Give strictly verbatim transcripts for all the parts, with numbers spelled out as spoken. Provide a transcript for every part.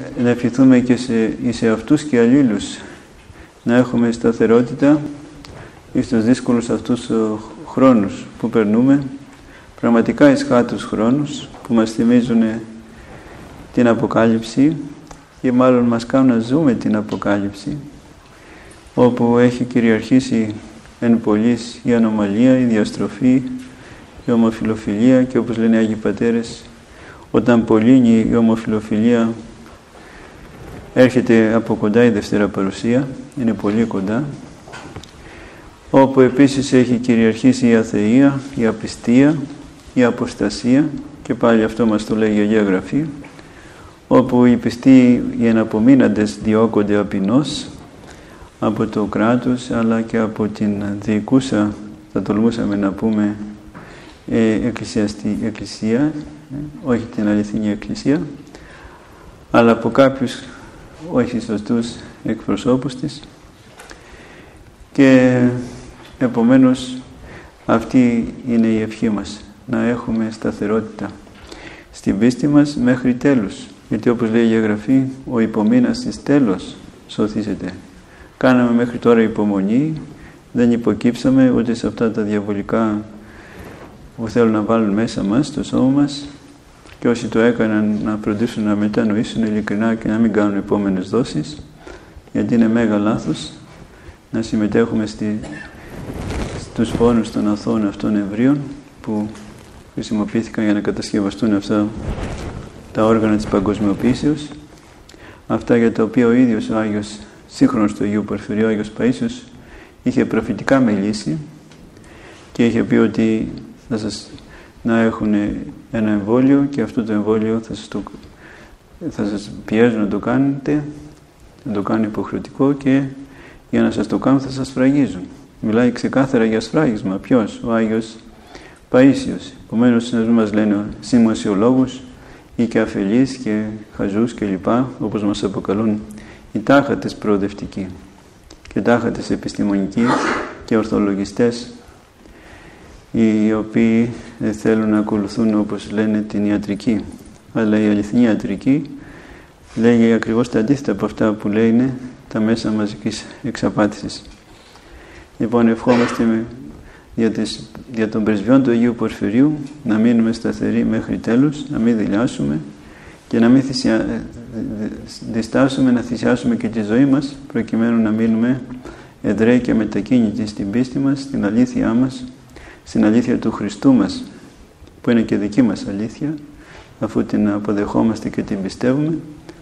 να ευχηθούμε και σε, σε αυτούς και αλλήλους να έχουμε σταθερότητα στους δύσκολους αυτούς χρόνους που περνούμε, πραγματικά εσχάτους χρόνους που μας θυμίζουν την Αποκάλυψη και μάλλον μας κάνουν να ζούμε την Αποκάλυψη, όπου έχει κυριαρχήσει εν πολλής η ανομαλία, η διαστροφή, η ομοφιλοφιλία και όπως λένε οι Άγιοι Πατέρες, όταν πολλύνει η ομοφιλοφιλία έρχεται από κοντά η Δευτέρα Παρουσία, είναι πολύ κοντά, όπου επίσης έχει κυριαρχήσει η αθεία, η απιστία, η αποστασία και πάλι αυτό μας το λέει η Αγία Γραφή, όπου οι πιστοί, οι εναπομείναντες διώκονται απεινώς από το κράτος αλλά και από την διοικούσα, θα τολμούσαμε να πούμε, ε, εκκλησιαστή, εκκλησία, ε, όχι την αληθινή εκκλησία, αλλά από κάποιους όχι σωστούς εκπροσώπους της, και επομένως αυτή είναι η ευχή μας, να έχουμε σταθερότητα στην πίστη μας μέχρι τέλους, γιατί όπως λέει η Αγία Γραφή, ο υπομείνας εις τέλος σωθήσεται. Κάναμε μέχρι τώρα υπομονή, δεν υποκύψαμε ούτε σε αυτά τα διαβολικά που θέλουν να βάλουν μέσα μας, στο σώμα μας, και όσοι το έκαναν να φροντίσουν να μετανοήσουν ειλικρινά και να μην κάνουν επόμενες δόσεις, γιατί είναι μέγα λάθος να συμμετέχουμε στη, στους πόνους των αθώων αυτών εμβρίων που χρησιμοποιήθηκαν για να κατασκευαστούν αυτά τα όργανα της παγκοσμιοποίησεως, αυτά για τα οποία ο ίδιος ο Άγιος σύγχρονος του Αγίου Πορφυρίου, ο Άγιος Παΐσιος, είχε προφητικά μιλήσει και είχε πει ότι θα σας να έχουν ένα εμβόλιο και αυτό το εμβόλιο θα σας, το, θα σας πιέζουν να το κάνετε, να το κάνουν υποχρεωτικό και για να σας το κάνουν θα σας σφραγίζουν. Μιλάει ξεκάθαρα για σφράγισμα. Ποιος? Ο Άγιος Παΐσιος. Επομένως να μας λένε σημασιολόγους ή και αφελείς και χαζούς και λοιπά, όπως μας αποκαλούν οι τάχατες προοδευτικοί και τάχατες επιστημονικοί και ορθολογιστές, οι οποίοι θέλουν να ακολουθούν, όπως λένε, την ιατρική. Αλλά η αληθινή ιατρική λέγει ακριβώς τα αντίθετα από αυτά που λένε τα μέσα μαζικής εξαπάτησης. Λοιπόν, ευχόμαστε για, τις, για τον πρεσβειόν του Αγίου Πορφυρίου να μείνουμε σταθεροί μέχρι τέλους, να μην δειλιάσουμε και να μην θυσια, διστάσουμε να θυσιάσουμε και τη ζωή μας, προκειμένου να μείνουμε εδραίοι και μετακίνητοι στην πίστη μας, στην αλήθειά μας, στην αλήθεια του Χριστού μας, που είναι και δική μας αλήθεια, αφού την αποδεχόμαστε και την πιστεύουμε,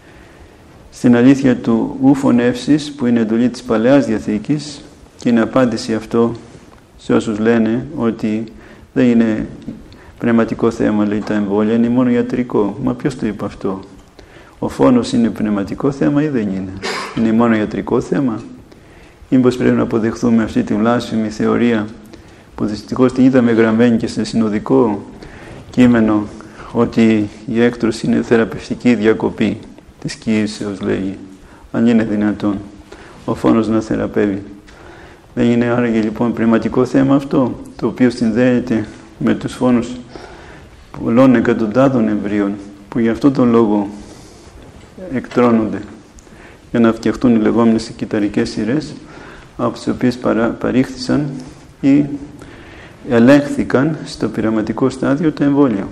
στην αλήθεια του ου φωνεύσεις, που είναι εντολή της Παλαιάς Διαθήκης και είναι απάντηση αυτό σε όσους λένε ότι δεν είναι πνευματικό θέμα, λέει, τα εμβόλια, είναι μόνο ιατρικό. Μα ποιος το είπε αυτό? Ο φόνος είναι πνευματικό θέμα ή δεν είναι? Είναι μόνο ιατρικό θέμα? Ή μήπως πρέπει να αποδεχθούμε αυτή τη βλάσφημη θεωρία που δυστυχώς την είδαμε γραμμένη και σε συνοδικό κείμενο, ότι η έκτρωση είναι θεραπευτική διακοπή της κοίησεως, λέγει, αν είναι δυνατόν ο φόνος να θεραπεύει? Δεν είναι άραγε λοιπόν πνευματικό θέμα αυτό, το οποίο συνδέεται με τους φόνους πολλών εκατοντάδων εμβρίων που για αυτόν τον λόγο εκτρώνονται για να φτιαχτούν οι λεγόμενες κυταρικές σειρές, από τις οποίες παρά, παρήχθησαν ή ελέγχθηκαν στο πειραματικό στάδιο τα εμβόλια.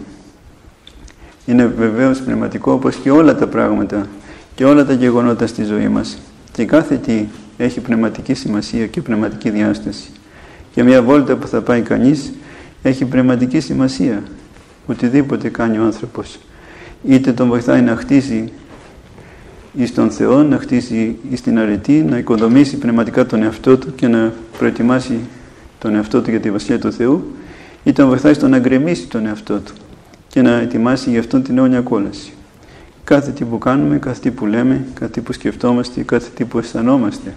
Είναι βεβαίως πνευματικό, όπως και όλα τα πράγματα και όλα τα γεγονότα στη ζωή μας, και κάθε τι έχει πνευματική σημασία και πνευματική διάσταση. Και μια βόλτα που θα πάει κανείς έχει πνευματική σημασία. Οτιδήποτε κάνει ο άνθρωπος, είτε τον βοηθάει να χτίσει εις τον Θεό, να χτίσει εις την αρετή, να οικοδομήσει πνευματικά τον εαυτό του και να προετοιμάσει τον εαυτό του για τη Βασιλεία του Θεού, είτε τον βοηθάει στο να γκρεμίσει τον εαυτό του και να ετοιμάσει για αυτόν την αιώνια κόλαση. Κάθε τι που κάνουμε, κάθε τι που λέμε, κάθε τι που σκεφτόμαστε, κάθε τι που αισθανόμαστε.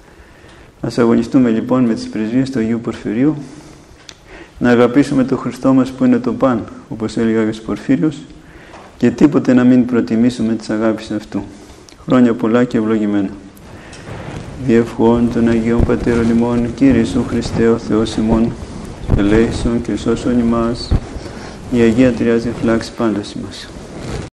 Ας αγωνιστούμε λοιπόν με τις πρεσβείες του Αγίου Πορφυρίου να αγαπήσουμε τον Χριστό μας που είναι το παν, όπως έλεγε ο Άγιος Πορφύριος, και τίποτε να μην προτιμήσουμε τις αγάπης αυτού. Χρόνια πολλά και ευλογημένα. Διευχών των Αγίων Πατέρων ημών, Κύριε Ιησού Χριστέ ο Θεός ημών, ελέησον και σώσον ημάς, η Αγία Τριάς διαφυλάξει πάντως ημάς.